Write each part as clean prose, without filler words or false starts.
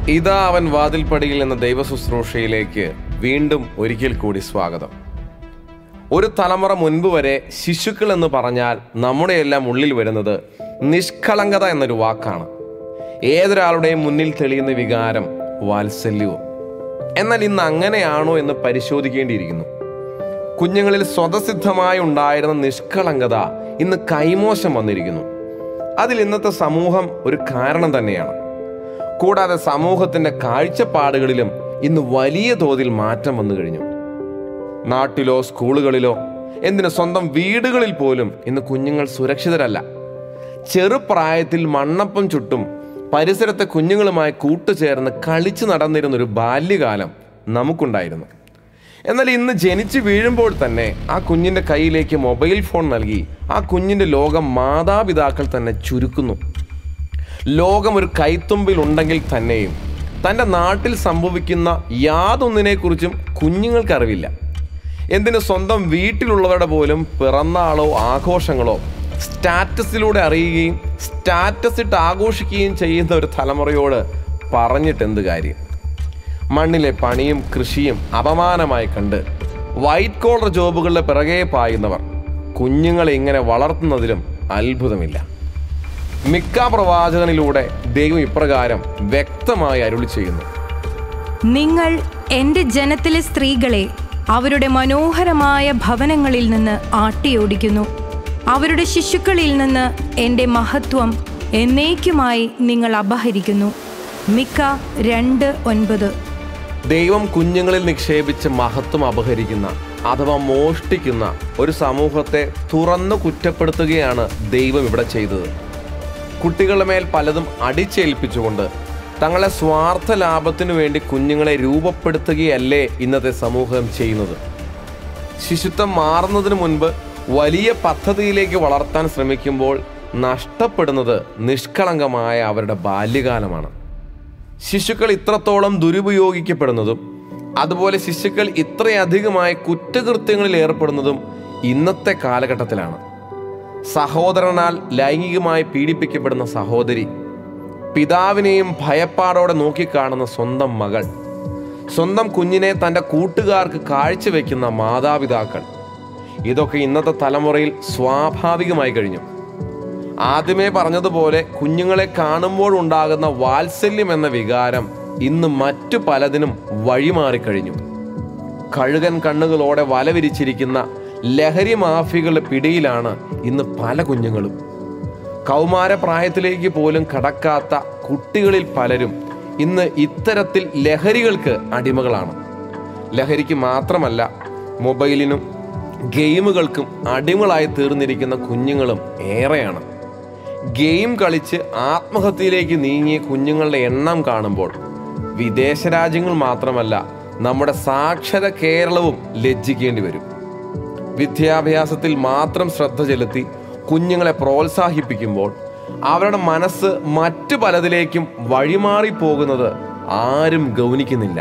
ഇതാ അവൻ വാതിൽപ്പടിയിൽ എന്ന ദൈവശുശ്രൂഷയിലേക്ക് വീണ്ടും ഒരിക്കൽ കൂടി സ്വാഗതം. ഒരു തലമുറ മുൻപ് വരെ ശിശുക്കൾ എന്ന് പറഞ്ഞാൽ നമ്മുടെ എല്ലാം ഉള്ളിൽ വരുന്നത് നിഷ്കളങ്കത എന്നൊരു വാക്കാണ്. ഏതൊരാളുടെയും മുന്നിൽ തെളിയുന്ന വികാരം വാത്സല്യവും. എന്നാൽ ഇന്ന് അങ്ങനെയാണോ എന്ന് പരിശോധിക്കേണ്ടിയിരിക്കുന്നു. കുഞ്ഞുങ്ങളിൽ സ്വതസിദ്ധമായി ഉണ്ടായിരുന്ന നിഷ്കളങ്കത ഇന്ന് കൈമോശം വന്നിരിക്കുന്നു. അതിൽ ഇന്നത്തെ സമൂഹം ഒരു കാരണം തന്നെയാണ്. കൂടാതെ സമൂഹത്തിൻ്റെ കാഴ്ചപ്പാടുകളിലും ഇന്ന് വലിയ തോതിൽ മാറ്റം വന്നു കഴിഞ്ഞു. നാട്ടിലോ സ്കൂളുകളിലോ എന്തിന് സ്വന്തം വീടുകളിൽ പോലും ഇന്ന് കുഞ്ഞുങ്ങൾ സുരക്ഷിതരല്ല. ചെറുപ്രായത്തിൽ മണ്ണപ്പം ചുട്ടും പരിസരത്തെ കുഞ്ഞുങ്ങളുമായി കൂട്ടുചേർന്ന് കളിച്ചു നടന്നിരുന്നൊരു ബാല്യകാലം നമുക്കുണ്ടായിരുന്നു. എന്നാൽ ഇന്ന് ജനിച്ചു വീഴുമ്പോൾ തന്നെ ആ കുഞ്ഞിൻ്റെ കയ്യിലേക്ക് മൊബൈൽ ഫോൺ നൽകി ആ കുഞ്ഞിൻ്റെ ലോകം മാതാപിതാക്കൾ തന്നെ ചുരുക്കുന്നു. ലോകം ഒരു കൈത്തുമ്പിൽ ഉണ്ടെങ്കിൽ തന്നെയും തൻ്റെ നാട്ടിൽ സംഭവിക്കുന്ന യാതൊന്നിനെക്കുറിച്ചും കുഞ്ഞുങ്ങൾക്കറിവില്ല. എന്തിന് സ്വന്തം വീട്ടിലുള്ളവരുടെ പോലും പിറന്നാളോ ആഘോഷങ്ങളോ സ്റ്റാറ്റസിലൂടെ അറിയുകയും സ്റ്റാറ്റസ് ഇട്ട് ആഘോഷിക്കുകയും ചെയ്യുന്ന ഒരു തലമുറയോട് പറഞ്ഞിട്ടെന്ത് കാര്യം? മണ്ണിലെ പണിയും കൃഷിയും അപമാനമായി കണ്ട് വൈറ്റ് കോളർ ജോബുകളുടെ പിറകെ പായുന്നവർ കുഞ്ഞുങ്ങളെ ഇങ്ങനെ വളർത്തുന്നതിലും അത്ഭുതമില്ല. മിക്ക പ്രവാചകനിലൂടെ ദൈവം ഇപ്രകാരം വ്യക്തമായി അരുളി ചെയ്യുന്നു: നിങ്ങൾ എൻ്റെ ജനത്തിലെ സ്ത്രീകളെ അവരുടെ മനോഹരമായ ഭവനങ്ങളിൽ നിന്ന് ആട്ടിയോടിക്കുന്നു. അവരുടെ ശിശുക്കളിൽ നിന്ന് എൻ്റെ മഹത്വം എന്നേക്കുമായി നിങ്ങൾ അപഹരിക്കുന്നു. മിക്ക 2:9. ദൈവം കുഞ്ഞുങ്ങളിൽ നിക്ഷേപിച്ച് മഹത്വം അപഹരിക്കുന്ന അഥവാ മോഷ്ടിക്കുന്ന ഒരു സമൂഹത്തെ തുറന്നു കുറ്റപ്പെടുത്തുകയാണ് ദൈവം ഇവിടെ ചെയ്തത്. കുട്ടികളുടെ മേൽ പലതും അടിച്ചേൽപ്പിച്ചുകൊണ്ട് തങ്ങളെ സ്വാർത്ഥ ലാഭത്തിനു വേണ്ടി കുഞ്ഞുങ്ങളെ രൂപപ്പെടുത്തുകയല്ലേ ഇന്നത്തെ സമൂഹം ചെയ്യുന്നത്. ശിശുത്വം മാറുന്നതിന് മുൻപ് വലിയ പദ്ധതിയിലേക്ക് വളർത്താൻ ശ്രമിക്കുമ്പോൾ നഷ്ടപ്പെടുന്നത് നിഷ്കളങ്കമായ അവരുടെ ബാല്യകാലമാണ്. ശിശുക്കൾ ഇത്രത്തോളം ദുരുപയോഗിക്കപ്പെടുന്നതും അതുപോലെ ശിശുക്കൾ ഇത്രയധികമായി കുറ്റകൃത്യങ്ങളിൽ ഏർപ്പെടുന്നതും ഇന്നത്തെ കാലഘട്ടത്തിലാണ്. സഹോദരനാൽ ലൈംഗികമായി പീഡിപ്പിക്കപ്പെടുന്ന സഹോദരി, പിതാവിനെയും ഭയപ്പാടോടെ നോക്കിക്കാണുന്ന സ്വന്തം മകൾ, സ്വന്തം കുഞ്ഞിനെ തൻ്റെ കൂട്ടുകാർക്ക് കാഴ്ചവെക്കുന്ന മാതാപിതാക്കൾ, ഇതൊക്കെ ഇന്നത്തെ തലമുറയിൽ സ്വാഭാവികമായി കഴിഞ്ഞു. ആദ്യമേ പറഞ്ഞതുപോലെ കുഞ്ഞുങ്ങളെ കാണുമ്പോഴുണ്ടാകുന്ന വാത്സല്യം എന്ന വികാരം ഇന്ന് മറ്റു പലതിനും വഴിമാറിക്കഴിഞ്ഞു. കഴുകൻ കണ്ണുകളോടെ വലവിരിച്ചിരിക്കുന്ന ലഹരി മാഫിയകളുടെ പിടിയിലാണ് ഇന്ന് പല കുഞ്ഞുങ്ങളും. കൗമാരപ്രായത്തിലേക്ക് പോലും കടക്കാത്ത കുട്ടികളിൽ പലരും ഇന്ന് ഇത്തരത്തിൽ ലഹരികൾക്ക് അടിമകളാണ്. ലഹരിക്ക് മാത്രമല്ല, മൊബൈലിനും ഗെയിമുകൾക്കും അടിമകളായി തീർന്നിരിക്കുന്ന കുഞ്ഞുങ്ങളും ഏറെയാണ്. ഗെയിം കളിച്ച് ആത്മഹത്യയിലേക്ക് നീങ്ങിയ കുഞ്ഞുങ്ങളുടെ എണ്ണം കാണുമ്പോൾ വിദേശ രാജ്യങ്ങൾ മാത്രമല്ല, നമ്മുടെ സാക്ഷര കേരളവും ലജ്ജിക്കേണ്ടി വരും. വിദ്യാഭ്യാസത്തിൽ മാത്രം ശ്രദ്ധ ചെലുത്തി കുഞ്ഞുങ്ങളെ പ്രോത്സാഹിപ്പിക്കുമ്പോൾ അവരുടെ മനസ്സ് മറ്റു പലതിലേക്കും വഴിമാറിപ്പോകുന്നത് ആരും ഗൗനിക്കുന്നില്ല.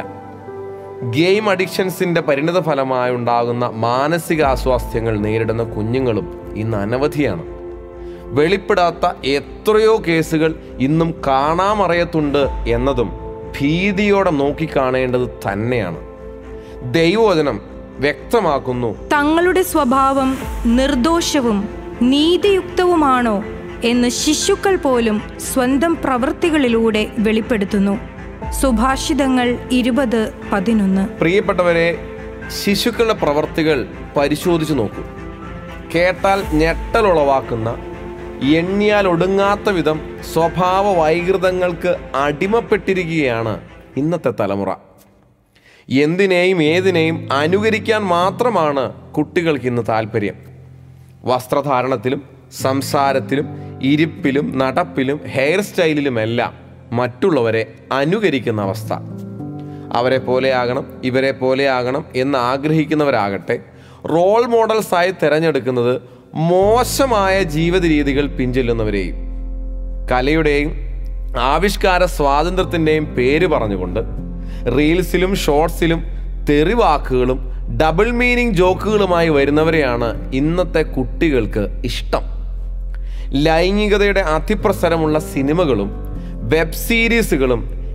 ഗെയിം അഡിക്ഷൻസിൻ്റെ പരിണിത ഫലമായി ഉണ്ടാകുന്ന മാനസികാസ്വാസ്ഥ്യങ്ങൾ നേരിടുന്ന കുഞ്ഞുങ്ങളും ഇന്ന് അനവധിയാണ്. വെളിപ്പെടാത്ത എത്രയോ കേസുകൾ ഇന്നും കാണാമറയത്തുണ്ട് എന്നതും ഭീതിയോടെ നോക്കിക്കാണേണ്ടത് തന്നെയാണ്. ദൈവവചനം വ്യക്തമാക്കുന്നു: തങ്ങളുടെ സ്വഭാവം നിർദോഷവും നീതിയുക്തവുമാണോ എന്ന് ശിശുക്കൾ പോലും സ്വന്തം പ്രവൃത്തികളിലൂടെ വെളിപ്പെടുത്തുന്നു. സുഭാഷിതങ്ങൾ 20:11. പ്രിയപ്പെട്ടവരെ, ശിശുക്കളുടെ പ്രവൃത്തികൾ പരിശോധിച്ചു നോക്കൂ. കേട്ടാൽ ഞെട്ടലുളവാക്കുന്ന, എണ്ണിയാൽ ഒടുങ്ങാത്ത വിധം സ്വഭാവ വൈകൃതങ്ങൾക്ക് അടിമപ്പെട്ടിരിക്കുകയാണ് ഇന്നത്തെ തലമുറ. എന്തിനേയും ഏതിനേയും അനുകരിക്കാൻ മാത്രമാണ് കുട്ടികൾക്ക് ഇന്ന് താല്പര്യം. വസ്ത്രധാരണത്തിലും സംസാരത്തിലും ഇരിപ്പിലും നടപ്പിലും ഹെയർ സ്റ്റൈലിലുമെല്ലാം മറ്റുള്ളവരെ അനുകരിക്കുന്ന അവസ്ഥ. അവരെ പോലെയാകണം, ഇവരെ പോലെയാകണം എന്ന് ആഗ്രഹിക്കുന്നവരാകട്ടെ റോൾ മോഡൽസായി തിരഞ്ഞെടുക്കുന്നത് മോശമായ ജീവിത രീതികൾ പിൻചെല്ലുന്നവരെയും കലയുടെയും ആവിഷ്കാര സ്വാതന്ത്ര്യത്തിൻ്റെയും പേര് പറഞ്ഞുകൊണ്ട് റീൽസിലും ഷോർട്സിലും തെറിവാക്കുകളും ഡബിൾ മീനിങ് ജോക്കുകളുമായി വരുന്നവരെയാണ് ഇന്നത്തെ കുട്ടികൾക്ക് ഇഷ്ടം. ലൈംഗികതയുടെ അതിപ്രസരമുള്ള സിനിമകളും വെബ് സീരീസുകളും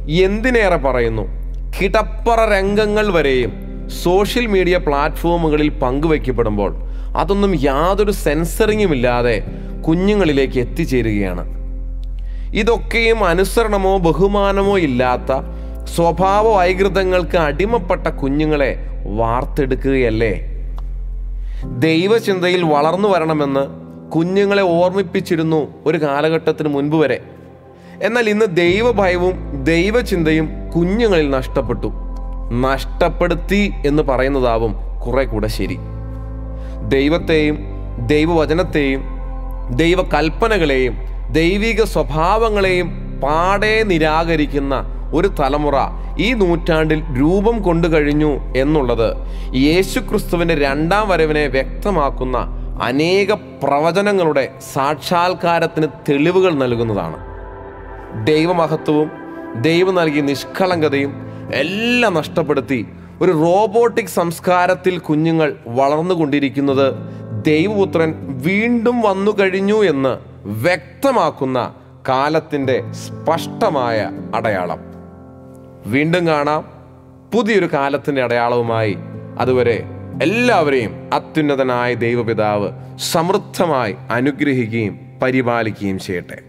എന്തിനേറെ പറയുന്നു, കിടപ്പറ രംഗങ്ങൾ വരെയും സോഷ്യൽ മീഡിയ പ്ലാറ്റ്ഫോമുകളിൽ പങ്കുവയ്ക്കപ്പെടുമ്പോൾ അതൊന്നും യാതൊരു സെൻസറിങ്ങും ഇല്ലാതെ കുഞ്ഞുങ്ങളിലേക്ക് എത്തിച്ചേരുകയാണ്. ഇതൊക്കെയും അനുസരണമോ ബഹുമാനമോ ഇല്ലാത്ത സ്വഭാവ വൈകൃതങ്ങൾക്ക് അടിമപ്പെട്ട കുഞ്ഞുങ്ങളെ വാർത്തെടുക്കുകയല്ലേ. ദൈവചിന്തയിൽ വളർന്നു വരണമെന്ന് കുഞ്ഞുങ്ങളെ ഓർമ്മിപ്പിച്ചിരുന്നു ഒരു കാലഘട്ടത്തിന് മുൻപ് വരെ. എന്നാൽ ഇന്ന് ദൈവഭയവും ദൈവചിന്തയും കുഞ്ഞുങ്ങളിൽ നഷ്ടപ്പെടുത്തി എന്ന് പറയുന്നതാവും കുറെ കൂടെ ശരി. ദൈവത്തെയും ദൈവവചനത്തെയും ദൈവകൽപ്പനകളെയും ദൈവിക സ്വഭാവങ്ങളെയും പാടെ നിരാകരിക്കുന്ന ഒരു തലമുറ ഈ നൂറ്റാണ്ടിൽ രൂപം കൊണ്ടു കഴിഞ്ഞു എന്നുള്ളത് യേശുക്രിസ്തുവിൻ്റെ രണ്ടാം വരവിനെ വ്യക്തമാക്കുന്ന അനേക പ്രവചനങ്ങളുടെ സാക്ഷാത്കാരത്തിന് തെളിവുകൾ നൽകുന്നതാണ്. ദൈവമഹത്വവും ദൈവം നൽകിയ നിഷ്കളങ്കതയും എല്ലാം നഷ്ടപ്പെടുത്തി ഒരു റോബോട്ടിക് സംസ്കാരത്തിൽ കുഞ്ഞുങ്ങൾ വളർന്നുകൊണ്ടിരിക്കുന്നത് ദൈവപുത്രൻ വീണ്ടും വന്നു കഴിഞ്ഞു എന്ന് വ്യക്തമാക്കുന്ന കാലത്തിൻ്റെ സ്പഷ്ടമായ അടയാളം. വീണ്ടും കാണാം പുതിയൊരു കാലത്തിൻ്റെ അടയാളവുമായി. അതുവരെ എല്ലാവരെയും അത്യുന്നതനായ ദൈവപിതാവ് സമൃദ്ധമായി അനുഗ്രഹിക്കുകയും പരിപാലിക്കുകയും ചെയ്യട്ടെ.